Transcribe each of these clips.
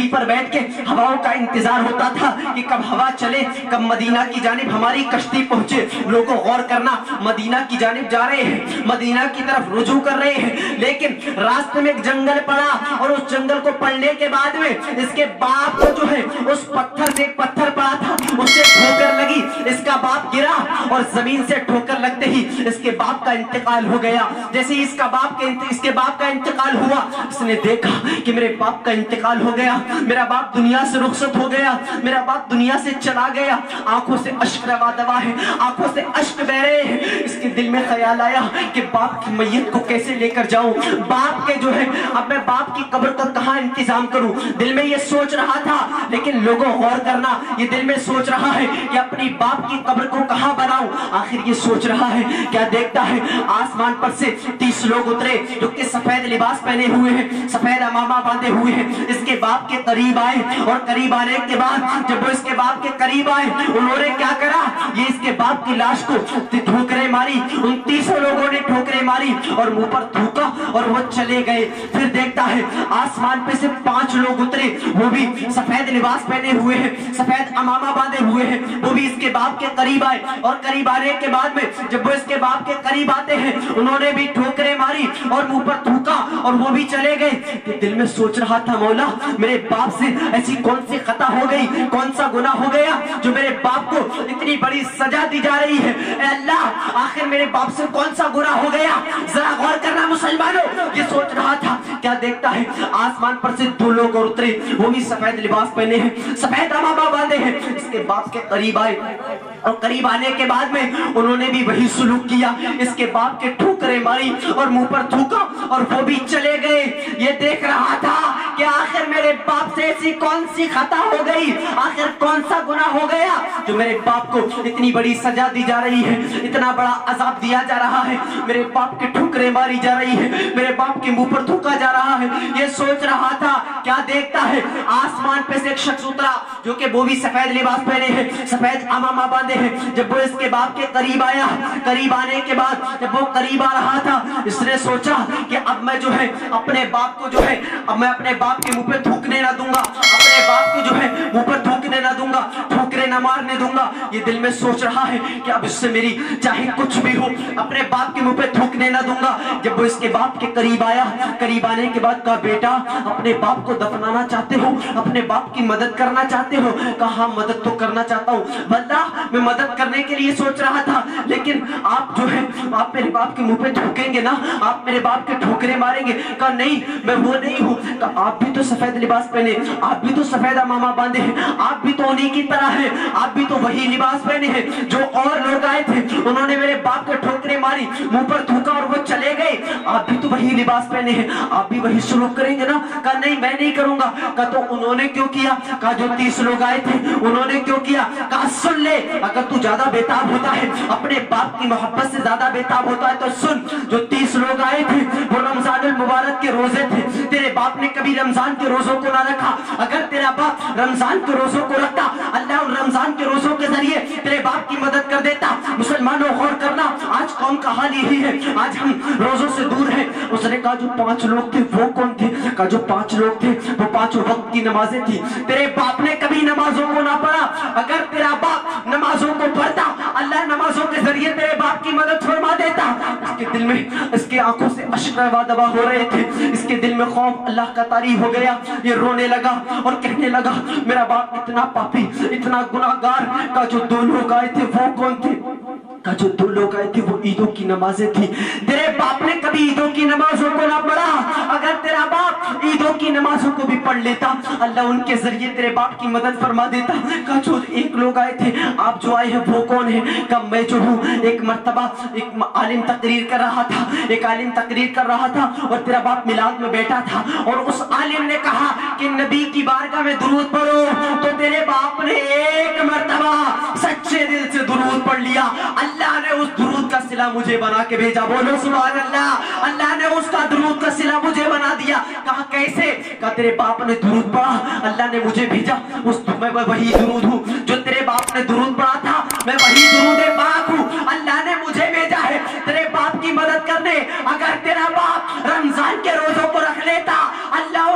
पर बैठ के हवाओं का इंतजार होता था कि कब हवा चले, कब मदीना की जानिब हमारी कश्ती पहुंचे। लोगों गौर करना, मदीना की जानिब जा रहे हैं, मदीना की तरफ रुजू कर रहे हैं, लेकिन रास्ते में एक जंगल पड़ा और उस जंगल को पड़ने के बाद में इसके बाप को जो है उस पत्थर से, एक पत्थर पड़ा था उससे ठोकर लगी, इसका बाप गिरा और जमीन से ठोकर लगते ही इसके बाप का इंतकाल हो गया। जैसे ही इसके बाप का इंतकाल हुआ, इसने देखा कि मेरे बाप का इंतकाल हो गया, मेरा बाप दुनिया से रुखसत हो गया, मेरा बाप दुनिया से चला गया। आंखों से अश्क रवा दवा है, आंखों से अश्क बह रहे हैं। इसके दिल में ख्याल आया कि बाप की मैयत को कैसे लेकर जाऊं, बाप के जो है अब मैं बाप की कब्र का कहां इंतजाम करूं। दिल में ये सोच रहा था, लेकिन लोगों गौर करना, ये दिल में सोच रहा है कि अपनी बाप की कब्र को कहां बनाऊं। आखिर ये सोच रहा है, क्या देखता है आसमान पर से 30 लोग उतरे जो कि सफेद लिबास पहने हुए हैं, सफेद अमामा बांधे हुए हैं। इसके बाप के करीब आए और करीब आने के बाद जब वो इसके बाप के करीब आए, उन्होंने क्या करा, ये इसके बाप की लाश को ठोकरें मारी। उन 30 लोगों ने ठोकरें मारी और मुंह पर थूका और वो चले गए। फिर देखता है आसमान पे से 5 लोग उतरे, वो भी सफेद लिबास पहने हुए हैं, सफेद अमामा बांधे हुए हैं, वो भी इसके बाप के करीब आए और करीब आने के बाद में जब वो इसके बाप के करीब आते हैं, उन्होंने भी ठोकरें मारी और मुंह पर थूका और वो भी चले गए। कि दिल में सोच रहा था, मौला मेरे बाप से ऐसी कौन सी खता हो गई, कौन सा गुनाह हो गया जो मेरे बाप को इतनी बड़ी सजा दी जा रही है। ए अल्लाह, आखिर मेरे बाप से कौन सा गुनाह हो गया, जरा गौर करना मुसलमानों। ये सोच रहा था, क्या देखता है आसमान पर से 2 लोग और उतरे, वो भी सफेद लिबास पहने हैं, सफेद अमामा बांधे हैं, इसके बाप के करीब आए और करीब आने के बाद में उन्होंने भी वही सुलूक किया, इसके बाप के ठोकरें मारी और मुंह पर थूका और वो भी चले गए। ये देख रहा था कि आखिर मेरे बाप से ऐसी कौन सी खता हो गई, आखिर कौन सा गुनाह हो गया जो मेरे बाप को इतनी बड़ी सजा दी जा रही है, इतना बड़ा अजाब दिया जा रहा है, मेरे बाप के ठोकरें मारी जा रही है, मेरे बाप के मुंह पर थूका जा रहा है। ये सोच रहा था, क्या देखता है आसमान पे से एक शख्स उतरा जो कि वो भी सफेद लिबास पहने हैं, सफेद अमामा बांधे हैं। जब वो इसके बाप के करीब आया, करीब आने के बाद जब वो करीब आ रहा था, इसने सोचा कि अब मैं जो है अपने बाप को जो है अब मैं अपने बाप के मुंह पे थूकने ना दूंगा, अपने बाप को जो है मुंह पर थूकने ना दूंगा, ठोकरे ना मारने दूंगा। ये दिल में सोच रहा है कि अब इससे मेरी चाहे कुछ भी हो, अपने बाप के मुंह पे थूकने ना दूंगा। जब वो इसके बाप के करीब आया, करीब आने के बाद कहा, बेटा अपने बाप को दफनाना चाहते हो, अपने बाप की मदद करना चाहते हो? कहा, मदद तो करना चाहता हूँ वल्लाह, मैं मदद करने के लिए सोच रहा था, लेकिन आप जो है आप मेरे बाप के मुंह पे थूकेंगे ना, आप मेरे बाप के ठोकरे मारेंगे। कहा नहीं, मैं वो नहीं हूँ। कहा आप भी तो सफेद लिबास पहने, आप भी तो सफेद अमामा बांधे हैं, आप भी तो उन्हीं की तरह है, आप भी तो वही लिबास पहने हैं जो और लोग आए थे, उन्होंने मेरे बाप के ठोकरे मारी, मुंह पर थूका और वो चले गए, आप भी तो वही लिबास पहने हैं, आप भी वही सलूक करेंगे ना? कहा नहीं, मैं नहीं करूंगा। कहा तो उन्होंने क्यों किया? कहा जो 30 लोग आए थे उन्होंने क्यों किया? कहा सुन ले, अगर तू ज्यादा बेताब होता है, अपने बाप की मोहब्बत से ज्यादा बेताब होता है तो सुन, जो 30 लोग आए थे वो रमजानुल मुबारक के रोजे थे, तेरे बाप ने कभी रमजान के रोजों को ना रखा। अगर तेरा बाप रमजान के रोजों को रखता, अल्लाह उन रमजान के रोजों के जरिए तेरे बाप की मदद कर देता। मुसलमानों गौर करना, आज कौम का हाल यही है, आज हम रोजों से दूर हैं। उसने कहा जो 5 लोग थे वो कौन थे? कहा जो 5 लोग थे वो 5 वक्त की नमाजें थी। तेरे बाप ने कभी नमाजों को ना पढ़ा, अगर तेरा बाप नमाजों को पढ़ता, अल्लाह नमाजों के जरिए तेरे बाप की मदद फरमा देता। इसके दिल में, इसके आंखों से अश्क दबा हो रहे थे, इसके दिल में खौफ अल्लाह का तारी हो गया। ये रोने लगा और कहने लगा, मेरा बाप इतना पापी, इतना गुनाहगार। का जो 2 लोग आए थे वो कौन थे? का जो 2 लोग आए थे वो ईदों की नमाजें थी। तेरे बाप ने कभी ईदों की नमाजों को ना पढ़ा, अगर तेरा बाप ईदों की नमाजों को भी पढ़ लेता, अल्लाह उनके जरिए तेरे बाप की मदद फरमा देता। का जो 1 लोग आए थे, आप जो आए हैं वो कौन है? का मैं जो हूँ, एक मर्तबा एक आलिम तकरीर कर रहा था, एक आलिम तकरीर कर रहा था और तेरा बाप मिलाद में बैठा था और उस आलिम ने कहा कि नबी की बारगाह में दुरूद पढ़ो, तो तेरे बाप ने एक मर्तबा सच्चे दिल से दुरूद पढ़ लिया। अल्लाह ने उस दुरूद का सिला मुझे बना के भेजा। बोलो सुभान अल्लाह। अल्लाह ने उसका दुरूद का सिला मुझे बना दिया। कहा कैसे? कहा तेरे बाप ने दुरूद पढ़ा, अल्लाह ने मुझे भेजा, उस मैं वही दुरूद हूँ जो तेरे बाप ने दुरूद पढ़ा था, मैं वही दुरूद पाक हूँ। अल्लाह ने मुझे भेजा है तेरे बाप की मदद करने। अगर तेरा बाप रमजान के रोजों को रख लेता, अल्लाह उनके जरिए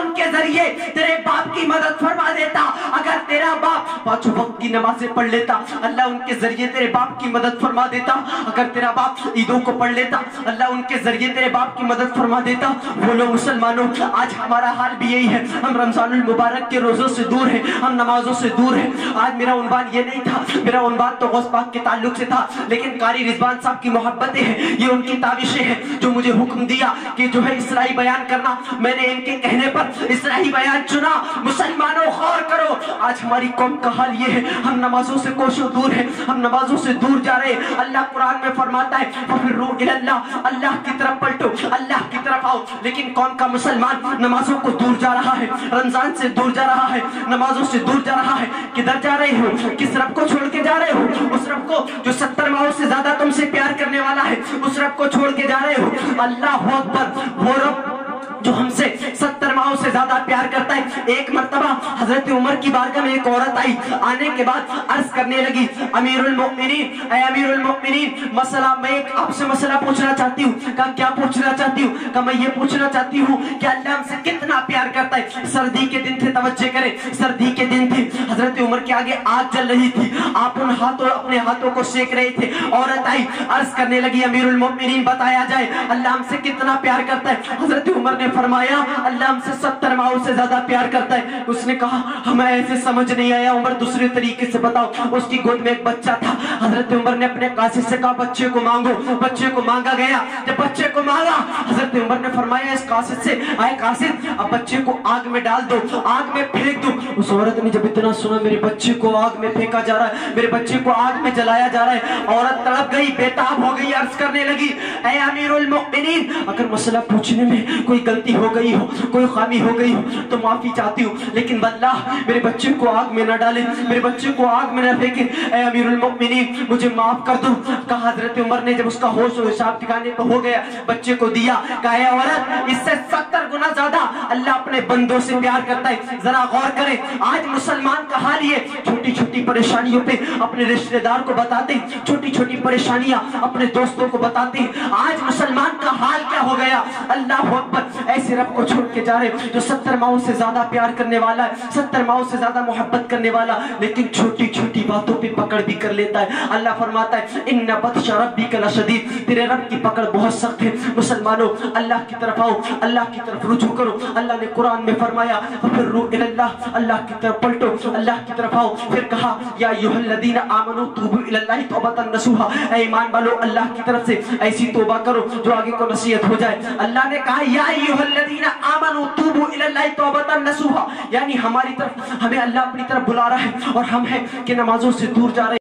ذریعے تیرے باپ کی مدد فرما دیتا. اگر تیرا باپ 5 وقت کی نمازیں پڑھ لیتا, اللہ ان کے ذریعے تیرے باپ کی مدد فرما دیتا. اگر تیرا باپ عیدوں کو پڑھ لیتا, اللہ ان کے ذریعے تیرے باپ کی مدد فرما دیتا. بولو مسلمانوں, آج ہمارا حال بھی یہی ہے. ہم رمضان المبارک کے روزوں سے دور ہیں, ہم نمازوں سے دور ہیں. آج میرا عنوان یہ نہیں تھا, میرا عنوان تو غوث پاک کے تعلق سے تھا, لیکن قاری رضوان صاحب کی محبتیں ہیں, یہ ان کی تابشیں ہیں جو مجھے حکم دیا کہ جو ہے اصلاحی بیان کرنا. میں نے ان کے کہنے پر اصلاحی بیان چنا. مسلمانوں غور کرو, آج ہماری قوم کا حال یہ ہے, ہم نمازوں سے کوشوں دور ہیں, ہم نمازوں سے دور جا رہے ہیں. اللہ قرآن میں فرماتا ہے فَفِرُّوا إِلَى اللَّهِ, اللہ کی طرف پلٹو, اللہ کی طرف آؤ. لیکن کون کا مسلمان نمازوں کو دور جا رہا ہے, رمضان سے دور جا رہا ہے, نمازوں سے دور جا رہا ہے. کدھر جا رہے ہو, کس رب کو چھوڑ کے جا رہے ہو؟ اس رب کو جو 70 ماہوں سے زیادہ تم سے پیار کرنے والا ہے, اس رب کو چھوڑ کے جا رہے ہو. اللہ اکبر, وہ رب جو ہم سے 70 ماہوں سے زیادہ پیار کرتا ہے. ایک مرتبہ حضرت عمر کی بارگاہ میں ایک عورت آئی, آنے کے بعد عرض کرنے لگی, امیر المؤمنین, اے امیر المؤمنین, مسئلہ میں ایک آپ سے مسئلہ پوچھنا چاہتی ہوں. کہا کیا پوچھنا چاہتی ہوں؟ کہا میں یہ پوچھنا چاہتی ہوں کہ اللہ ہم سے کتنا پیار کرتا ہے. سردی کے دن تھے, توجہ کریں, سردی کے دن تھے. حضرت عمر کے آگے آگ جل رہی تھی, آپ ان اپنے ہاتھوں کو سیک رہے تھے. عورت آئی, عرض کرنے لگی, امیر المؤمنین بتایا جائے اللہ ہم سے کتنا پیار کرتا ہے. حضرت عمر نے فرمایا اللہ ہم سے 70 ماہوں سے زیادہ پیار کرتا ہے. اس نے کہا ہمیں ایسے سمجھ نہیں آیا, عمر دوسرے طریقے سے بتاؤ. اس کی گود میں ایک بچہ تھا. حضرت عمر نے اپنے قاصد سے کہا بچے کو مانگو. بچے کو مانگا گیا. جب بچے کو مانگا, حضرت عمر نے فرمایا اس قاصد سے, آئے قاصد اب بچے کو آگ میں ڈال دو, آگ میں پھینک دو. اس عورت نے جب اتنا سنا میرے بچے کو آگ میں پھینکا جا رہا ہے, میرے بچے کو آگ میں جلایا جا رہا ہے, عورت تڑپ گئی, بےتاب ہو گئی, عرض کرنے لگی اے امیر المؤمنین, اگر مسئلہ پوچھنے میں کوئی غلطی ہو گئی ہو, کوئی خامی ہو گئی ہو تو معافی چاہتی ہوں, لیکن واللہ میرے بچے کو آگ میں نہ ڈالیں, میرے بچے کو آگ میں نہ پھینکیں. اے امیر المؤمنین مجھے معاف کر دو. کہا حضرت عمر نے جب اس کا ہوش و حساب ٹھکانے پہ ہو گیا, بچے کو دیا. کہا اے عورت, اس سے 70 گنا زیادہ اللہ اپنے بندوں سے پیار کرتا ہے. ذرا غور کریں, آج مسلمان کا حال یہ, چھوٹی چھوٹی پریشانیوں پہ اپنے رشتہ دار کو بتاتے ہیں, چھوٹی چھوٹی پریشانیاں اپنے دوستوں کو بتاتے ہیں. آج مسلمان کا حال کیا ہو گیا؟ اللہ اکبر, ایسے رب کو چھوڑ کے جا رہے جو 70 ماہوں سے زیادہ پیار کرنے والا ہے, 70 ماہوں سے زیادہ محبت کرنے والا, لیکن چھوٹی چھوٹی باتوں پہ پکڑ بھی کر لیتا ہے. اللہ فرماتا ہے ان بطش ربک لشدید, تیرے رب کی پکڑ بہت سخت ہے. مسلمانوں اللہ کی طرف آؤ, اللہ کی طرف رجوع کرو. اللہ نے قرآن میں فرمایا فَفِرُّوا إِلَى اللَّهِ, اللہ کی طرف پلٹو, اللہ کی طرف آؤ. پھر کہا یا ایھا الذین آمنوا توبوا إِلَى اللَّهِ توبۃ نصوحا, اے ایمان والو اللہ کی طرف سے ایسی توبہ کرو جو آگے کو نصیحت ہو جائے. اللہ نے کہا یا ایھا الذین آمنوا توبوا إِلَى اللَّهِ توبۃ نصوحا, یعنی ہماری طرف, ہمیں اللہ اپنی طرف بلا رہا ہے اور ہم ہیں کہ نمازوں سے دور جا رہے ہیں.